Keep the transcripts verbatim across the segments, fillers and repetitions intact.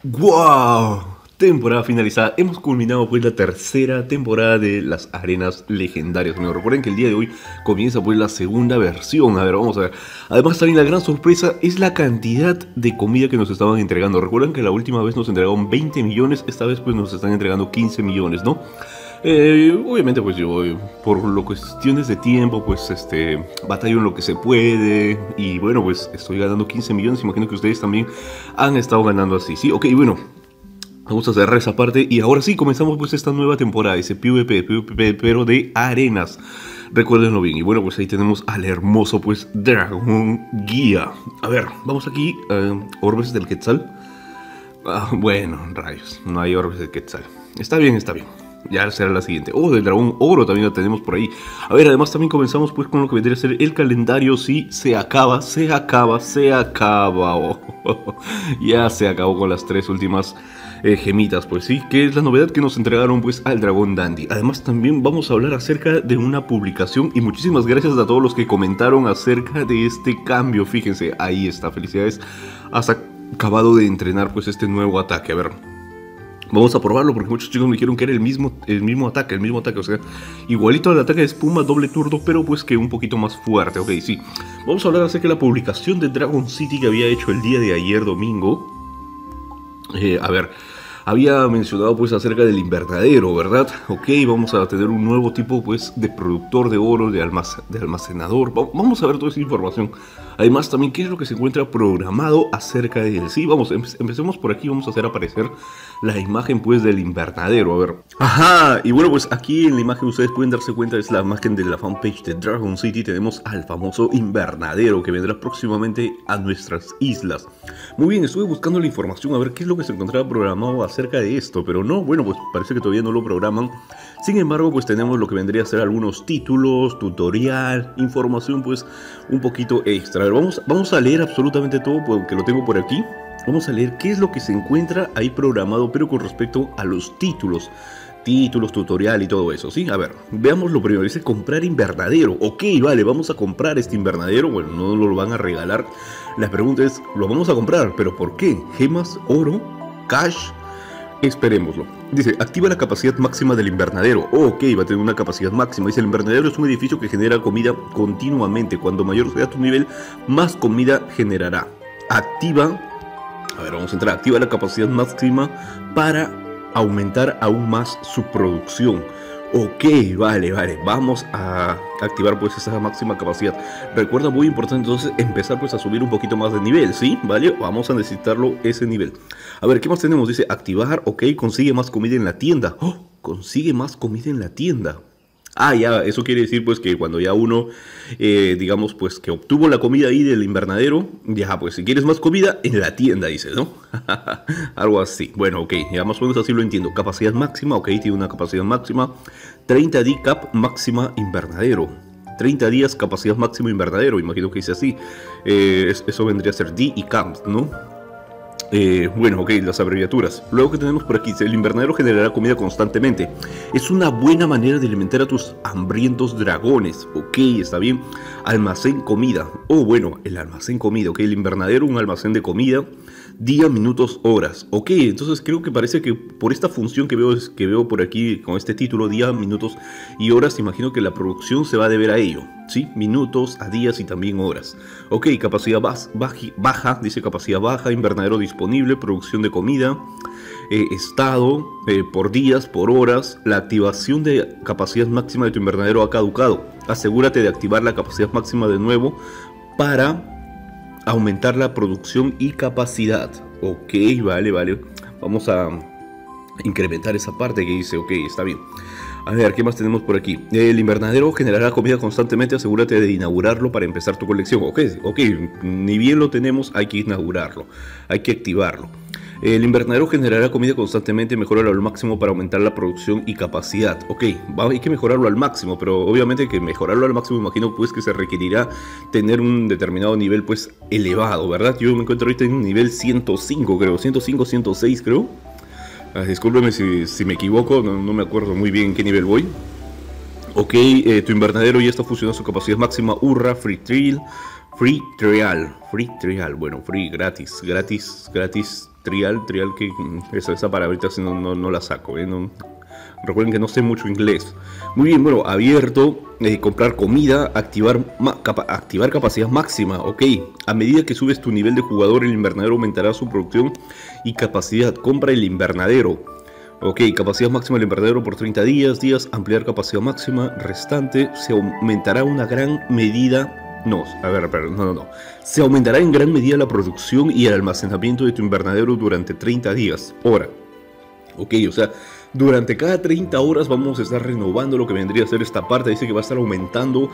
¡Wow! Temporada finalizada. Hemos culminado pues la tercera temporada de las arenas legendarias. Bueno, recuerden que el día de hoy comienza pues la segunda versión. A ver, vamos a ver. Además también la gran sorpresa es la cantidad de comida que nos estaban entregando. Recuerden que la última vez nos entregaron veinte millones. Esta vez pues nos están entregando quince millones, ¿no? Eh, obviamente pues yo por lo cuestiones de tiempo pues este batallo en lo que se puede. Y bueno pues estoy ganando quince millones. Imagino que ustedes también han estado ganando así. Sí, ok, bueno. Vamos a cerrar esa parte y ahora sí comenzamos pues esta nueva temporada, ese PvP, PvP pero de arenas. Recuérdenlo bien. Y bueno, pues ahí tenemos al hermoso pues Dragón Guía. A ver, vamos aquí, uh, orbes del Quetzal. Ah, bueno, rayos, no hay orbes del Quetzal. Está bien, está bien. Ya será la siguiente. Oh, del dragón oro también la tenemos por ahí. A ver, además también comenzamos pues con lo que vendría a ser el calendario. Sí, se acaba, se acaba, se acaba. Oh, oh, oh. Ya se acabó con las tres últimas eh, gemitas, pues sí, que es la novedad que nos entregaron pues al dragón Dandy. Además también vamos a hablar acerca de una publicación y muchísimas gracias a todos los que comentaron acerca de este cambio. Fíjense, ahí está, felicidades. Has acabado de entrenar pues este nuevo ataque. A ver, vamos a probarlo porque muchos chicos me dijeron que era el mismo, el mismo ataque, el mismo ataque, o sea, igualito al ataque de espuma, doble turno, pero pues que un poquito más fuerte, ok, sí. Vamos a hablar acerca de la publicación de Dragon City que había hecho el día de ayer domingo. Eh, a ver, había mencionado pues acerca del invernadero, ¿verdad? Ok, vamos a tener un nuevo tipo pues de productor de oro, de, almac de almacenador. Va vamos a ver toda esa información. Además también qué es lo que se encuentra programado acerca de él. Sí, vamos, empe empecemos por aquí, vamos a hacer aparecer la imagen pues del invernadero, a ver. Ajá, y bueno pues aquí en la imagen ustedes pueden darse cuenta, es la imagen de la fanpage de Dragon City. Tenemos al famoso invernadero que vendrá próximamente a nuestras islas. Muy bien, estuve buscando la información a ver qué es lo que se encontraba programado acerca de esto, pero no, bueno pues parece que todavía no lo programan. Sin embargo pues tenemos lo que vendría a ser algunos títulos, tutorial, información pues un poquito extra. A ver, vamos, vamos a leer absolutamente todo porque lo tengo por aquí. Vamos a leer qué es lo que se encuentra ahí programado, pero con respecto a los títulos. Títulos, tutorial y todo eso, ¿sí? A ver, veamos lo primero. Dice comprar invernadero. Ok, vale, vamos a comprar este invernadero. Bueno, no lo van a regalar. La pregunta es, ¿lo vamos a comprar? ¿Pero por qué? ¿Gemas? ¿Oro? ¿Cash? Esperémoslo. Dice, activa la capacidad máxima del invernadero. Oh, ok, va a tener una capacidad máxima. Dice, el invernadero es un edificio que genera comida continuamente. Cuando mayor sea tu nivel, más comida generará. Activa... A ver, vamos a entrar. Activa la capacidad máxima para aumentar aún más su producción. Ok, vale, vale. Vamos a activar pues esa máxima capacidad. Recuerda, muy importante entonces empezar pues a subir un poquito más de nivel, ¿sí? Vale, vamos a necesitarlo ese nivel. A ver, ¿qué más tenemos? Dice activar, ok, consigue más comida en la tienda. Oh, consigue más comida en la tienda. Ah, ya, eso quiere decir pues que cuando ya uno, eh, digamos pues que obtuvo la comida ahí del invernadero, ya pues si quieres más comida, en la tienda dices, ¿no? Algo así. Bueno, ok, ya más o menos así lo entiendo. Capacidad máxima, ok, tiene una capacidad máxima. treinta D cap máxima invernadero. treinta días capacidad máxima invernadero, imagino que dice así. Eh, eso vendría a ser D y cap, ¿no? Eh, bueno, ok, las abreviaturas. Luego que tenemos por aquí, el invernadero generará comida constantemente. Es una buena manera de alimentar a tus hambrientos dragones. Ok, está bien. Almacén comida. Oh, bueno, el almacén comida. Ok, el invernadero, un almacén de comida. Día, minutos, horas. Ok, entonces creo que parece que por esta función que veo, que veo por aquí con este título, día, minutos y horas, imagino que la producción se va a deber a ello. ¿Sí? Minutos, a días y también horas. Ok, capacidad baja, baja dice capacidad baja, invernadero disponible, producción de comida, eh, estado, eh, por días, por horas. La activación de capacidad máxima de tu invernadero ha caducado. Asegúrate de activar la capacidad máxima de nuevo para aumentar la producción y capacidad. Ok, vale, vale. Vamos a incrementar esa parte que dice, ok, está bien. A ver, ¿qué más tenemos por aquí? El invernadero generará comida constantemente. Asegúrate de inaugurarlo para empezar tu colección. Ok, ok, ni bien lo tenemos, hay que inaugurarlo. Hay que activarlo. El invernadero generará comida constantemente. Mejorarlo al máximo para aumentar la producción y capacidad. Ok, va, hay que mejorarlo al máximo, pero obviamente que mejorarlo al máximo imagino pues que se requerirá tener un determinado nivel pues elevado, ¿verdad? Yo me encuentro ahorita en un nivel ciento cinco, creo, ciento cinco, ciento seis creo. Ah, discúlpeme si, si me equivoco, no, no me acuerdo muy bien en qué nivel voy. Ok, eh, tu invernadero ya está funcionando a su capacidad máxima. Hurra, free trial, free trial, free trial, bueno, free, gratis, gratis, gratis trial, trial que esa, esa palabrita si no, no, no la saco, ¿eh? No, recuerden que no sé mucho inglés. Muy bien, bueno, abierto, eh, comprar comida, activar, capa, activar capacidad máxima, ok. A medida que subes tu nivel de jugador, el invernadero aumentará su producción y capacidad. Compra el invernadero. Ok, capacidad máxima del invernadero por treinta días, días, ampliar capacidad máxima, restante, se aumentará una gran medida, no, a ver, perdón, no, no, no, se aumentará en gran medida la producción y el almacenamiento de tu invernadero durante treinta días, hora, ok, o sea, durante cada treinta horas vamos a estar renovando lo que vendría a ser esta parte. Dice que va a estar aumentando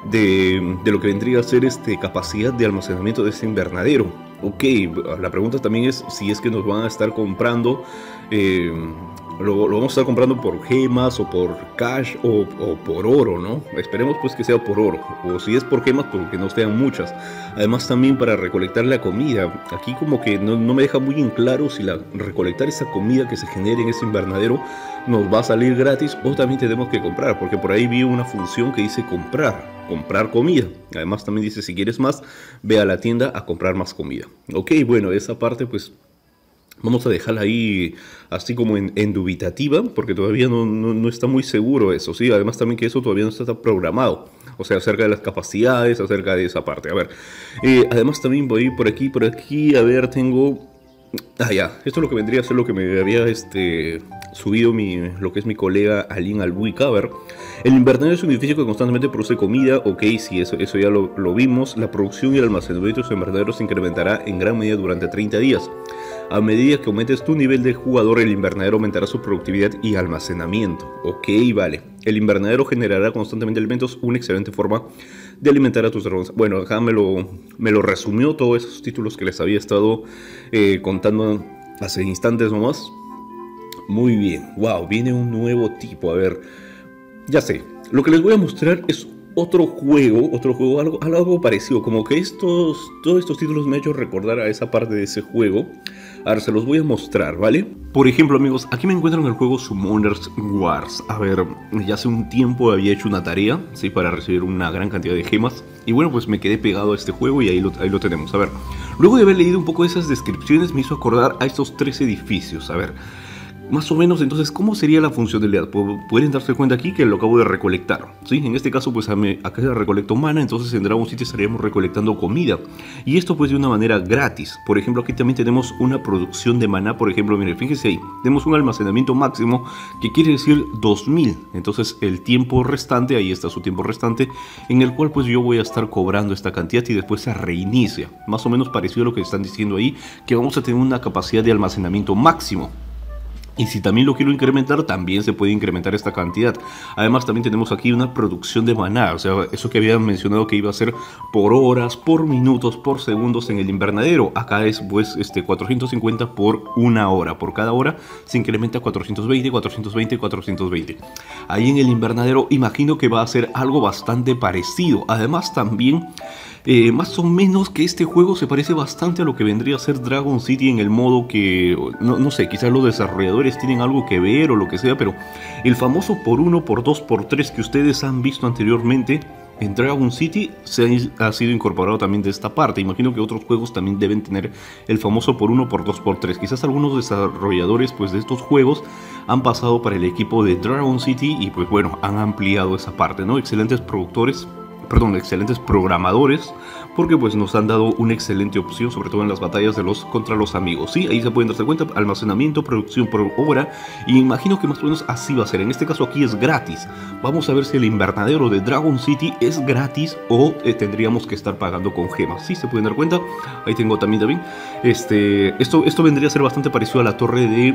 de, de lo que vendría a ser este, capacidad de almacenamiento de este invernadero. Ok, la pregunta también es si es que nos van a estar comprando, eh, lo, lo vamos a estar comprando por gemas o por cash o, o por oro, ¿no? Esperemos pues que sea por oro, o si es por gemas, pues que no sean muchas. Además también para recolectar la comida, aquí como que no, no me deja muy en claro si la, recolectar esa comida que se genere en ese invernadero nos va a salir gratis o también tenemos que comprar, porque por ahí vi una función que dice comprar, comprar comida. Además también dice si quieres más, ve a la tienda a comprar más comida. Ok, bueno, esa parte pues vamos a dejarla ahí así como en, en dubitativa, porque todavía no, no, no está muy seguro eso, ¿sí? Además también que eso todavía no está programado, o sea, acerca de las capacidades, acerca de esa parte. A ver, eh, además también voy por aquí, por aquí, a ver, tengo... Ah, ya, esto es lo que vendría a ser lo que me había este, subido mi, lo que es mi colega Alin Albuica. A ver, el invernadero es un edificio que constantemente produce comida, ok, sí, eso, eso ya lo, lo vimos. La producción y el almacenamiento de su invernadero se incrementará en gran medida durante treinta días. A medida que aumentes tu nivel de jugador, el invernadero aumentará su productividad y almacenamiento. Ok, vale. El invernadero generará constantemente alimentos, una excelente forma de alimentar a tus dragones. Bueno, acá me lo, me lo resumió todos esos títulos que les había estado eh, contando hace instantes nomás. Muy bien. Wow, viene un nuevo tipo. A ver, ya sé. Lo que les voy a mostrar es otro juego, otro juego, algo, algo parecido. Como que estos, todos estos títulos me han hecho recordar a esa parte de ese juego. A ver, se los voy a mostrar, ¿vale? Por ejemplo, amigos, aquí me encuentro en el juego Summoners Wars. A ver, ya hace un tiempo había hecho una tarea, ¿sí? Para recibir una gran cantidad de gemas. Y bueno, pues me quedé pegado a este juego y ahí lo, ahí lo tenemos. A ver, luego de haber leído un poco de esas descripciones, me hizo acordar a estos tres edificios. A ver, más o menos, entonces, ¿cómo sería la función del lead? Pueden darse cuenta aquí que lo acabo de recolectar, ¿sí? En este caso, pues acá se recolectó mana, entonces en Dragon City estaríamos recolectando comida. Y esto pues de una manera gratis. Por ejemplo, aquí también tenemos una producción de maná, por ejemplo, miren, fíjense ahí. Tenemos un almacenamiento máximo que quiere decir dos mil. Entonces el tiempo restante, ahí está su tiempo restante, en el cual pues yo voy a estar cobrando esta cantidad y después se reinicia. Más o menos parecido a lo que están diciendo ahí, que vamos a tener una capacidad de almacenamiento máximo. Y si también lo quiero incrementar, también se puede incrementar esta cantidad. Además también tenemos aquí una producción de maná, o sea, eso que había mencionado que iba a ser por horas, por minutos, por segundos en el invernadero. Acá es pues este cuatrocientos cincuenta por una hora, por cada hora se incrementa cuatrocientos veinte, cuatrocientos veinte, cuatrocientos veinte. Ahí en el invernadero imagino que va a ser algo bastante parecido. Además también... Eh, más o menos que este juego se parece bastante a lo que vendría a ser Dragon City en el modo que, no, no sé, quizás los desarrolladores tienen algo que ver o lo que sea, pero el famoso por uno, por dos, por tres que ustedes han visto anteriormente en Dragon City se ha, ha sido incorporado también de esta parte. Imagino que otros juegos también deben tener el famoso por uno, por dos, por tres. Quizás algunos desarrolladores pues, de estos juegos han pasado para el equipo de Dragon City y pues bueno, han ampliado esa parte, ¿no? Excelentes productores. Perdón, excelentes programadores, porque pues nos han dado una excelente opción, sobre todo en las batallas de los contra los amigos. Sí, ahí se pueden darse cuenta, almacenamiento, producción por hora, y imagino que más o menos así va a ser. En este caso aquí es gratis. Vamos a ver si el invernadero de Dragon City es gratis o eh, tendríamos que estar pagando con gemas. Sí, se pueden dar cuenta. Ahí tengo también, también. Este, esto, esto vendría a ser bastante parecido a la torre de...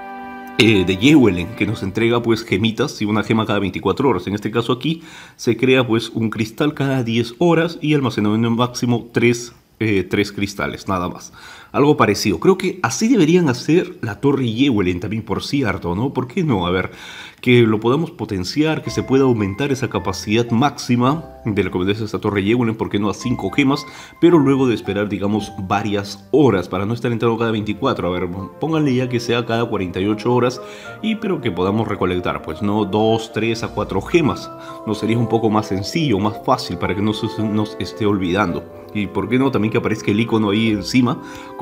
Eh, de Yewelen, que nos entrega pues gemitas y una gema cada veinticuatro horas. En este caso aquí se crea pues un cristal cada diez horas y almacenamiento máximo tres cristales, nada más. Algo parecido. Creo que así deberían hacer la torre Yewelen también, por cierto, ¿no? ¿Por qué no? A ver, que lo podamos potenciar, que se pueda aumentar esa capacidad máxima de la que es esta torre Yewelen, ¿por qué no a cinco gemas? Pero luego de esperar, digamos, varias horas para no estar entrando cada veinticuatro. A ver, pónganle ya que sea cada cuarenta y ocho horas y pero que podamos recolectar, pues no dos, tres a cuatro gemas. Nos sería un poco más sencillo, más fácil para que no se nos esté olvidando. Y por qué no también que aparezca el icono ahí encima con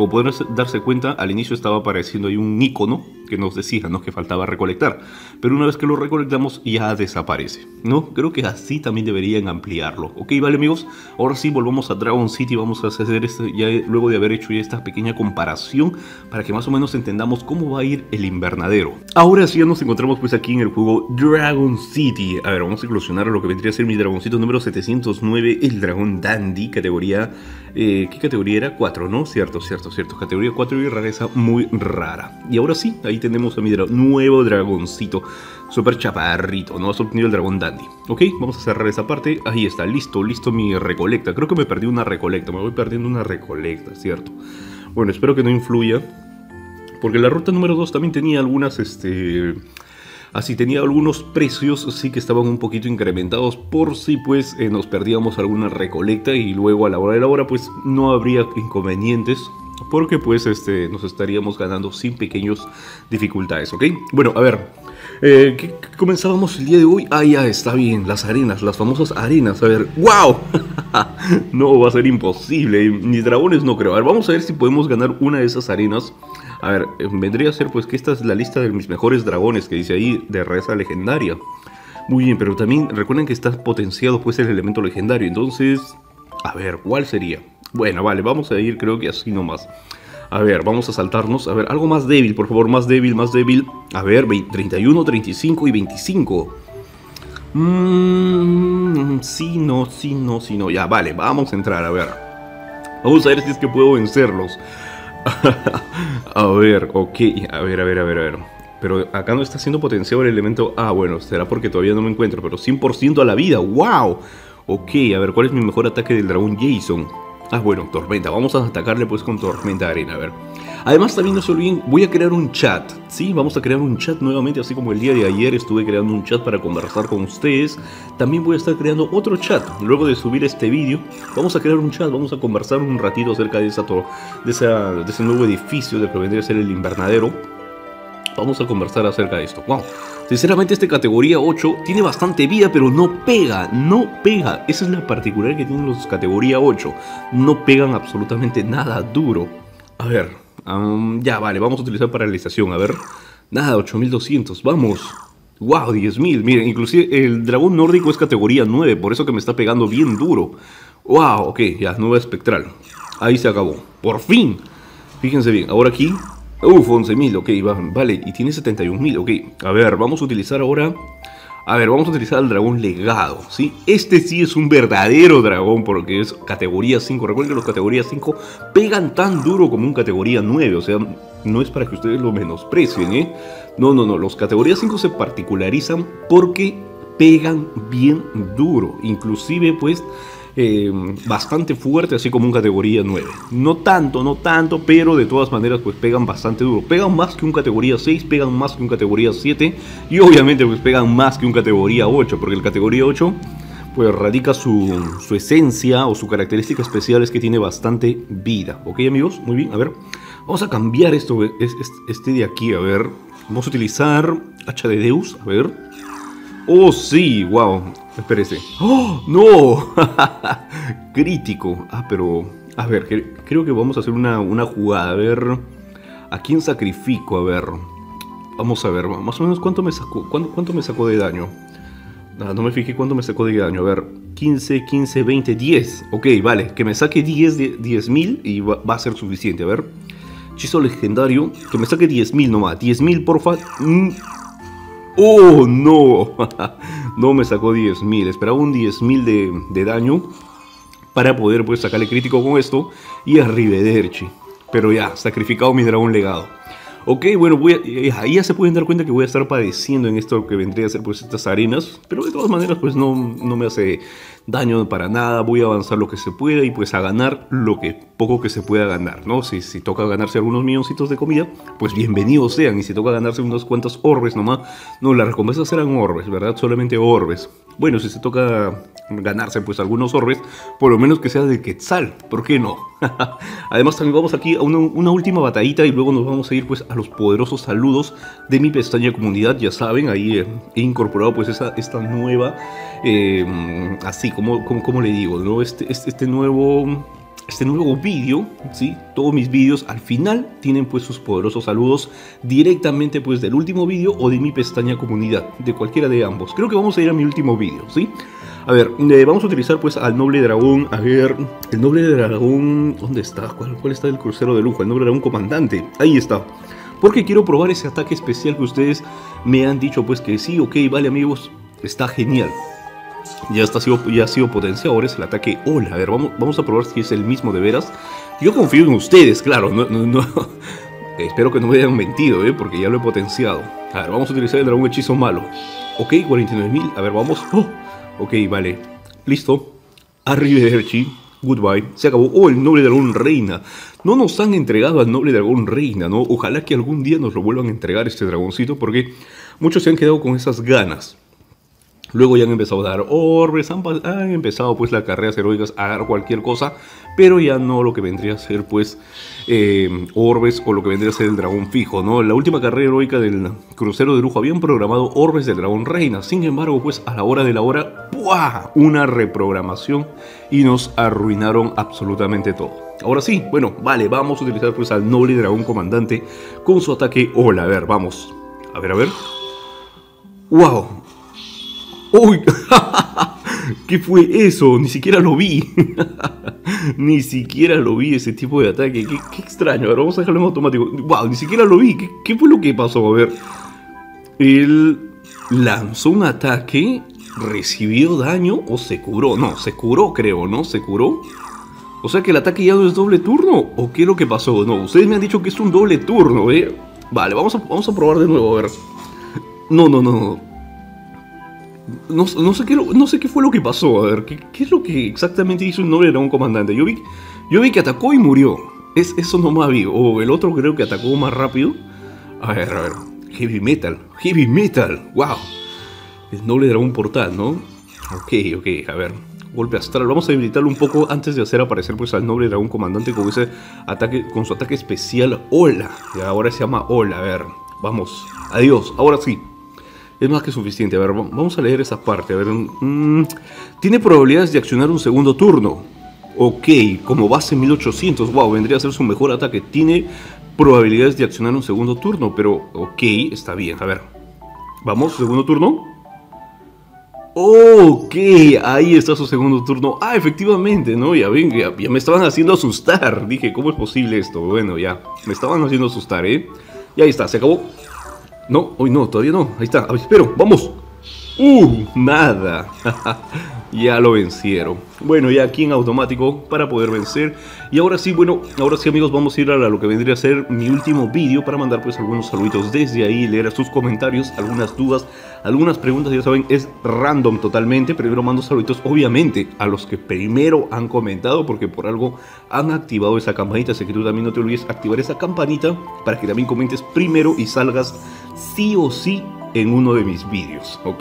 como podrán darse cuenta, al inicio estaba apareciendo ahí un icono que nos decía, ¿no?, que faltaba recolectar. Pero una vez que lo recolectamos ya desaparece, ¿no? Creo que así también deberían ampliarlo. Ok, vale amigos, ahora sí volvamos a Dragon City. Vamos a hacer esto ya luego de haber hecho ya esta pequeña comparación para que más o menos entendamos cómo va a ir el invernadero. Ahora sí ya nos encontramos pues aquí en el juego Dragon City. A ver, vamos a inclusionar lo que vendría a ser mi dragoncito número setecientos nueve, el dragón Dandy, categoría... Eh, ¿Qué categoría era? cuatro, ¿no? Cierto, cierto, cierto. Categoría cuatro y rareza muy rara. Y ahora sí, ahí tenemos a mi dra nuevo dragoncito. Súper chaparrito, ¿no? Has obtenido el dragón Dandy. Ok, vamos a cerrar esa parte. Ahí está, listo, listo mi recolecta. Creo que me perdí una recolecta. Me voy perdiendo una recolecta, ¿cierto? Bueno, espero que no influya. Porque la ruta número dos también tenía algunas, este... Así tenía algunos precios, sí que estaban un poquito incrementados por si pues eh, nos perdíamos alguna recolecta y luego a la hora de la hora pues no habría inconvenientes porque pues este, nos estaríamos ganando sin pequeñas dificultades, ¿ok? Bueno, a ver, eh, ¿qué, qué comenzábamos el día de hoy? Ah, ya está bien, las arenas, las famosas arenas, a ver, ¡wow! No, va a ser imposible, ni dragones no creo. A ver, vamos a ver si podemos ganar una de esas arenas. A ver, vendría a ser pues que esta es la lista de mis mejores dragones que dice ahí de raza legendaria. Muy bien, pero también recuerden que está potenciado pues el elemento legendario. Entonces, a ver, ¿cuál sería? Bueno, vale, vamos a ir creo que así nomás. A ver, vamos a saltarnos. A ver, algo más débil, por favor, más débil, más débil. A ver, treinta y uno, treinta y cinco y veinticinco. Mmm, sí, no, sí, no, sí, no. Ya, vale, vamos a entrar, a ver. Vamos a ver si es que puedo vencerlos. A ver, ok, a ver, a ver, a ver, a ver. Pero acá no está siendo potenciado el elemento. Ah, bueno, será porque todavía no me encuentro. Pero cien por ciento a la vida, wow. Ok, a ver, ¿cuál es mi mejor ataque del dragón Jason? Ah, bueno, tormenta, vamos a atacarle pues con tormenta de arena, a ver. Además también no se olviden, voy a crear un chat. Sí, vamos a crear un chat nuevamente, así como el día de ayer estuve creando un chat para conversar con ustedes. También voy a estar creando otro chat. Luego de subir este vídeo, vamos a crear un chat, vamos a conversar un ratito acerca de, esa de, esa, de ese nuevo edificio del que vendría a ser el invernadero. Vamos a conversar acerca de esto. Wow, sinceramente este categoría ocho tiene bastante vida, pero no pega, no pega. Esa es la particularidad que tienen los categoría ocho. No pegan absolutamente nada duro. A ver, um, ya vale, vamos a utilizar paralización, a ver. Nada, ocho mil doscientos, vamos. Wow, diez mil, miren, inclusive el dragón nórdico es categoría nueve, por eso que me está pegando bien duro. Wow, ok, ya, nueva espectral. Ahí se acabó, por fin. Fíjense bien, ahora aquí... Uf, once mil, ok, va, vale, y tiene setenta y un mil, ok. A ver, vamos a utilizar ahora... A ver, vamos a utilizar al dragón legado, ¿sí? Este sí es un verdadero dragón porque es categoría cinco. Recuerden que los categorías cinco pegan tan duro como un categoría nueve. O sea, no es para que ustedes lo menosprecien, ¿eh? No, no, no. Los categorías cinco se particularizan porque pegan bien duro. Inclusive, pues... Eh, bastante fuerte, así como un categoría nueve. No tanto, no tanto, pero de todas maneras pues pegan bastante duro. Pegan más que un categoría seis, pegan más que un categoría siete y obviamente pues pegan más que un categoría ocho, porque el categoría ocho pues radica su, su esencia o su característica especial es que tiene bastante vida. Ok amigos, muy bien, a ver, vamos a cambiar esto, este de aquí, a ver, vamos a utilizar hacha de Deus, a ver. Oh sí, wow, espérese. ¡Oh, no! Crítico. Ah, pero... A ver, que, creo que vamos a hacer una, una jugada. A ver... ¿A quién sacrifico? A ver... Vamos a ver, más o menos cuánto me sacó, cuánto, cuánto me sacó de daño. Ah, no me fijé cuánto me sacó de daño. A ver, quince, quince, veinte, diez. Ok, vale, que me saque diez mil y va, va a ser suficiente. A ver... Hechizo legendario. Que me saque diez mil nomás. diez mil, porfa. Mm. ¡Oh, no! No me sacó diez mil. Esperaba un diez mil de, de daño para poder pues sacarle crítico con esto y arrivederci. Pero ya, sacrificado mi dragón legado. Ok, bueno, voy a, eh, ahí ya se pueden dar cuenta que voy a estar padeciendo en esto que vendría a ser pues estas arenas. Pero de todas maneras pues no, no me hace daño para nada. Voy a avanzar lo que se pueda y pues a ganar lo que poco que se pueda ganar, ¿no? Si, si toca ganarse algunos milloncitos de comida, pues bienvenidos sean. Y si toca ganarse unos cuantos orbes nomás, no, las recompensas serán orbes, ¿verdad? Solamente orbes. Bueno, si se toca ganarse pues algunos orbes, por lo menos que sea de Quetzal, ¿por qué no? Además también vamos aquí a una, una última batallita y luego nos vamos a ir pues a los poderosos saludos de mi pestaña comunidad. Ya saben, ahí eh, he incorporado pues esa, esta nueva, eh, así como, como, como le digo, ¿no? Este, este, este nuevo... este nuevo vídeo, ¿sí? Todos mis vídeos al final tienen pues sus poderosos saludos directamente pues del último vídeo o de mi pestaña comunidad, de cualquiera de ambos. Creo que vamos a ir a mi último vídeo, ¿sí? A ver, eh, vamos a utilizar pues al noble dragón. A ver, el noble dragón, ¿dónde está? ¿Cuál, cuál está el crucero de lujo? El noble dragón comandante, ahí está. Porque quiero probar ese ataque especial que ustedes me han dicho pues que sí, ok, vale amigos, está genial. Ya, está, ya ha sido potenciado, ahora es el ataque Ola. A ver, vamos, vamos a probar si es el mismo de veras. Yo confío en ustedes, claro, no, no, no. Espero que no me hayan mentido, ¿eh? Porque ya lo he potenciado. A ver, vamos a utilizar el dragón hechizo malo. Ok, cuarenta y nueve mil, a ver, vamos. Oh. Ok, vale, listo. Arrivederci, goodbye, se acabó. Oh, el noble dragón reina. No nos han entregado al noble dragón reina, ¿no? Ojalá que algún día nos lo vuelvan a entregar este dragoncito, porque muchos se han quedado con esas ganas. Luego ya han empezado a dar orbes, han, han empezado pues las carreras heroicas a dar cualquier cosa, pero ya no lo que vendría a ser pues eh, orbes o lo que vendría a ser el dragón fijo, ¿no? La última carrera heroica del crucero de lujo habían programado orbes del dragón reina, sin embargo pues a la hora de la hora, ¡buah! Una reprogramación y nos arruinaron absolutamente todo. Ahora sí, bueno, vale, vamos a utilizar pues al noble dragón comandante con su ataque Ola. A ver, vamos, a ver, a ver. ¡Wow! ¡Uy! ¿Qué fue eso? Ni siquiera lo vi. Ni siquiera lo vi ese tipo de ataque. Qué, qué extraño. Ahora vamos a dejarlo en automático. ¡Wow! Ni siquiera lo vi. ¿Qué, qué fue lo que pasó? A ver. Él lanzó un ataque, recibió daño o se curó. No, se curó creo, ¿no? ¿Se curó? O sea que el ataque ya no es doble turno. ¿O qué es lo que pasó? No, ustedes me han dicho que es un doble turno, ¿eh? Vale, vamos a, vamos a probar de nuevo, a ver. No, no, no. No, no, sé qué, no sé qué fue lo que pasó, a ver, ¿qué, qué es lo que exactamente hizo un noble dragón comandante? Yo vi, yo vi que atacó y murió, es, eso no más vi, o el otro creo que atacó más rápido. A ver, a ver, Heavy Metal, Heavy Metal, wow. El noble dragón portal, ¿no? Ok, ok, a ver, golpe astral, vamos a debilitarlo un poco antes de hacer aparecer pues al noble dragón comandante con ese ataque, con su ataque especial Ola. Y ahora se llama Ola, a ver, vamos, adiós, ahora sí. Es más que suficiente. A ver, vamos a leer esa parte. A ver, mmm, tiene probabilidades de accionar un segundo turno. Ok, como base mil ochocientos. Wow, vendría a ser su mejor ataque. Tiene probabilidades de accionar un segundo turno. Pero, ok, está bien. A ver, vamos, segundo turno. Ok, ahí está su segundo turno. Ah, efectivamente, ¿no? Ya ven, ya, ya me estaban haciendo asustar. Dije, ¿cómo es posible esto? Bueno, ya, me estaban haciendo asustar, ¿eh? Y ahí está, se acabó. No, hoy no, todavía no. Ahí está, a ver, espero, vamos. Uh, nada. Ya lo vencieron. Bueno, ya aquí en automático para poder vencer. Y ahora sí, bueno, ahora sí amigos, vamos a ir a lo que vendría a ser mi último vídeo para mandar pues algunos saluditos desde ahí, leer sus comentarios, algunas dudas, algunas preguntas, ya saben, es random totalmente. Primero mando saluditos obviamente a los que primero han comentado, porque por algo han activado esa campanita, así que tú también no te olvides activar esa campanita para que también comentes primero y salgas sí o sí en uno de mis vídeos, ¿ok?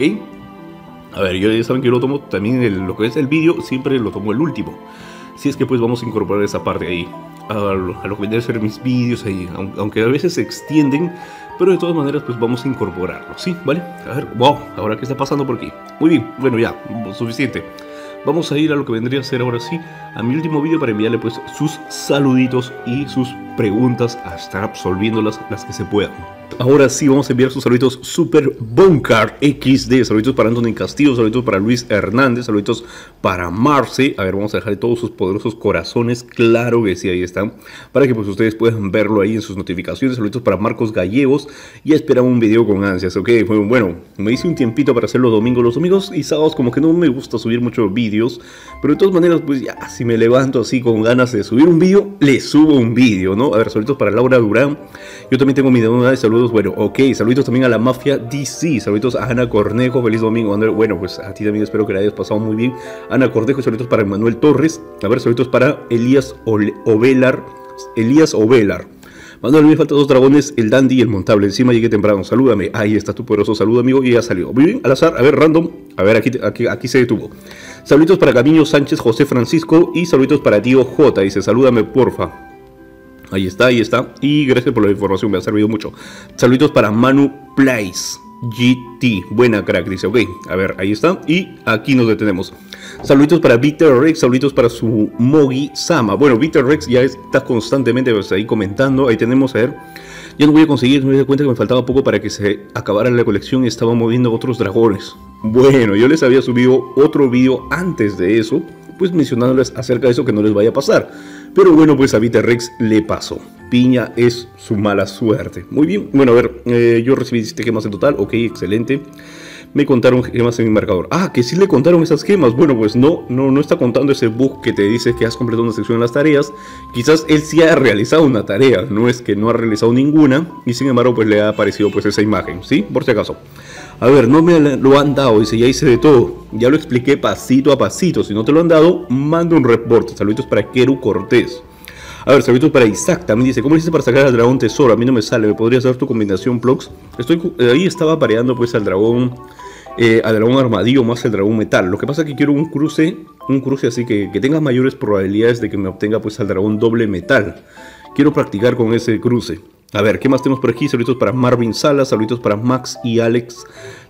A ver, ya saben que yo lo tomo también, el, lo que es el vídeo, siempre lo tomo el último. Si es que pues vamos a incorporar esa parte ahí, a lo, a lo que vendría a ser mis vídeos ahí, aunque a veces se extienden, pero de todas maneras pues vamos a incorporarlo, ¿sí? ¿Vale? A ver, wow, ahora qué está pasando por aquí. Muy bien, bueno ya, suficiente. Vamos a ir a lo que vendría a ser ahora sí, a mi último vídeo para enviarle pues sus saluditos y sus preguntas, a estar absolviéndolas las que se puedan. Ahora sí vamos a enviar sus saluditos Super Boncar equis de, saluditos para Anthony Castillo, saluditos para Luis Hernández, saluditos para Marce. A ver, vamos a dejar todos sus poderosos corazones, claro que sí, ahí están, para que pues ustedes puedan verlo ahí en sus notificaciones. Saluditos para Marcos Gallegos, ya esperaba un video con ansias, ok, bueno, me hice un tiempito para hacerlo domingo, los domingos y sábados como que no me gusta subir muchos vídeos, pero de todas maneras pues ya, si me levanto así con ganas de subir un vídeo, le subo un vídeo, ¿no? A ver, saluditos para Laura Durán, yo también tengo mi deuda de saludos. Bueno, ok, saluditos también a la Mafia D C, saluditos a Ana Cornejo, feliz domingo, André. Bueno, pues a ti también espero que la hayas pasado muy bien. Ana Cornejo, saluditos para Manuel Torres, a ver, saluditos para Elías Ovelar, Elías Ovelar. Manuel, me faltan dos dragones, el dandy y el montable, encima llegué temprano, salúdame, ahí está tu poderoso saludo amigo, y ya salió. Muy bien, al azar, a ver, random, a ver, aquí, aquí, aquí se detuvo. Saluditos para Camino Sánchez, José Francisco, y saluditos para Tío J, dice, salúdame porfa. Ahí está, ahí está. Y gracias por la información, me ha servido mucho. Saluditos para Manu Place G T. Buena crack, dice. Ok, a ver, ahí está. Y aquí nos detenemos. Saluditos para Víctor Rex, saluditos para su Mogi Sama. Bueno, Víctor Rex ya está constantemente pues, ahí comentando. Ahí tenemos, a ver, ya no voy a conseguir, me di cuenta que me faltaba poco para que se acabara la colección y estaba moviendo otros dragones. Bueno, yo les había subido otro vídeo antes de eso, pues mencionándoles acerca de eso, que no les vaya a pasar. Pero bueno, pues a Víctor Rex le pasó. Piña es su mala suerte. Muy bien, bueno, a ver, eh, yo recibí siete gemas en total, ok, excelente. Me contaron gemas en mi marcador. Ah, que sí le contaron esas gemas. Bueno, pues no, no, no está contando ese bug que te dice que has completado una sección en las tareas. Quizás él sí ha realizado una tarea, no es que no ha realizado ninguna. Y sin embargo, pues le ha aparecido pues esa imagen, ¿sí? Por si acaso. A ver, no me lo han dado, dice, ya hice de todo. Ya lo expliqué pasito a pasito. Si no te lo han dado, manda un reporte. Saluditos para Keru Cortés. A ver, saluditos para Isaac, también dice, ¿cómo hiciste para sacar al dragón tesoro? A mí no me sale, ¿me podrías dar tu combinación, Plox? Estoy, ahí estaba pareando pues al dragón, eh, al dragón armadillo más el dragón metal. Lo que pasa es que quiero un cruce, un cruce así que, que tenga mayores probabilidades de que me obtenga pues al dragón doble metal. Quiero practicar con ese cruce. A ver, ¿qué más tenemos por aquí? Saluditos para Marvin Salas, saluditos para Max y Alex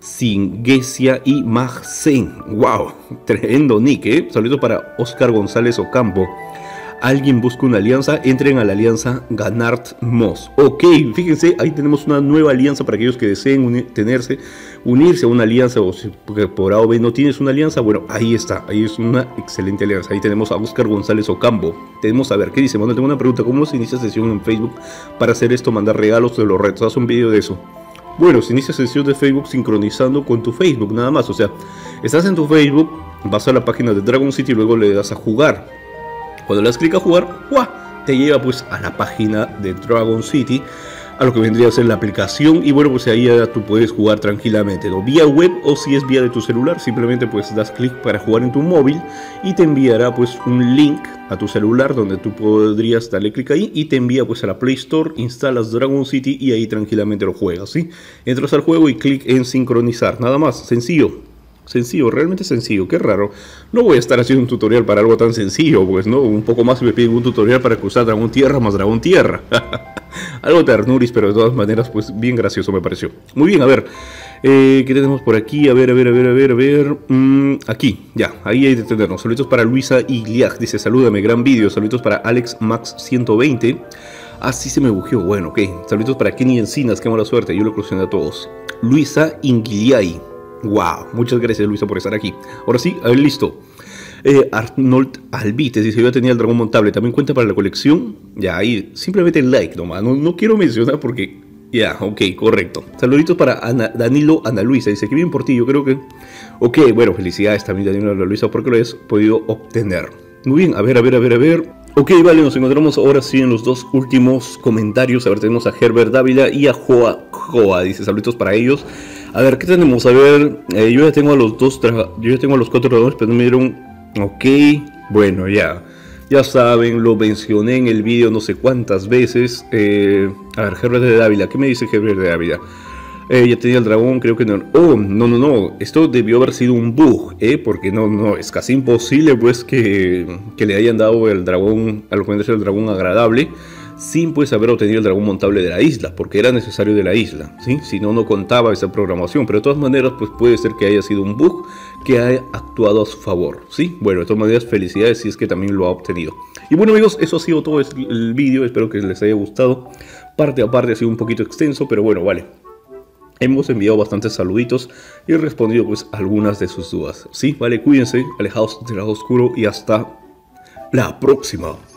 Singesia y Magsen. ¡Wow! Tremendo nick, ¿eh? Saluditos para Oscar González Ocampo. Alguien busca una alianza, entren a la alianza Ganart Moss. Ok, fíjense, ahí tenemos una nueva alianza para aquellos que deseen uni tenerse, unirse a una alianza, o si por A o B no tienes una alianza, bueno, ahí está, ahí es una excelente alianza. Ahí tenemos a Oscar González Ocampo. Tenemos a ver, ¿qué dice? Bueno, tengo una pregunta, ¿cómo se inicia sesión en Facebook para hacer esto, mandar regalos de los retos? Haz un video de eso. Bueno, se inicia sesión de Facebook sincronizando con tu Facebook, nada más, o sea, estás en tu Facebook, vas a la página de Dragon City y luego le das a jugar. Cuando le das clic a jugar, ¡guau!, te lleva pues a la página de Dragon City, a lo que vendría a ser la aplicación, y bueno, pues ahí ya tú puedes jugar tranquilamente, ¿no? Vía web, o si es vía de tu celular, simplemente pues das clic para jugar en tu móvil y te enviará pues un link a tu celular donde tú podrías darle clic ahí y te envía pues a la Play Store, instalas Dragon City y ahí tranquilamente lo juegas, ¿sí? Entras al juego y clic en sincronizar, nada más, sencillo. Sencillo, realmente sencillo, qué raro. No voy a estar haciendo un tutorial para algo tan sencillo, pues no, un poco más me piden un tutorial para cruzar dragón tierra más dragón tierra. Algo ternuris, pero de todas maneras, pues bien gracioso me pareció. Muy bien, a ver, eh, ¿qué tenemos por aquí? A ver, a ver, a ver, a ver, a ver. Mm, aquí, ya, ahí hay de tenernos. Saluditos para Luisa Igliag, dice, salúdame, gran vídeo. Saluditos para Alex Max ciento veinte. Así se me bugueó, bueno, ok. Saluditos para Kenny Encinas, qué mala suerte, yo lo crucé a todos. Luisa Igliag. Wow, muchas gracias Luisa por estar aquí. Ahora sí, a ver, listo. eh, Arnold Albites dice, yo ya tenía el dragón montable, también cuenta para la colección. Ya, ahí, simplemente like nomás, no, no quiero mencionar porque... Ya, ok, correcto. Saluditos para Ana, Danilo Ana Luisa, dice, que bien por ti, yo creo que... Ok, bueno, felicidades también Danilo Ana Luisa porque lo has podido obtener. Muy bien, a ver, a ver, a ver, a ver. Ok, vale, nos encontramos ahora sí en los dos últimos comentarios. A ver, tenemos a Herbert Dávila y a Joa Joa, dice, saluditos para ellos. A ver, ¿qué tenemos? A ver, eh, yo ya tengo a los dos, yo ya tengo a los cuatro dragones, pero no me dieron... Ok, bueno, ya. Ya saben, lo mencioné en el vídeo no sé cuántas veces. Eh, a ver, Herbert de Dávila, ¿qué me dice Herbert de Dávila? Eh, ya tenía el dragón, creo que no... Oh, no, no, no, esto debió haber sido un bug, ¿eh? Porque no, no, es casi imposible, pues, que, que le hayan dado el dragón, a lo que vendría a ser el dragón agradable, sin pues haber obtenido el dragón montable de la isla, porque era necesario de la isla, ¿sí? Si no, no contaba esa programación, pero de todas maneras, pues puede ser que haya sido un bug que haya actuado a su favor, ¿sí? Bueno, de todas maneras, felicidades si es que también lo ha obtenido. Y bueno amigos, eso ha sido todo el vídeo, espero que les haya gustado. Parte a parte ha sido un poquito extenso, pero bueno, vale. Hemos enviado bastantes saluditos y he respondido pues algunas de sus dudas, ¿sí? Vale, cuídense, alejados del lado oscuro y hasta la próxima.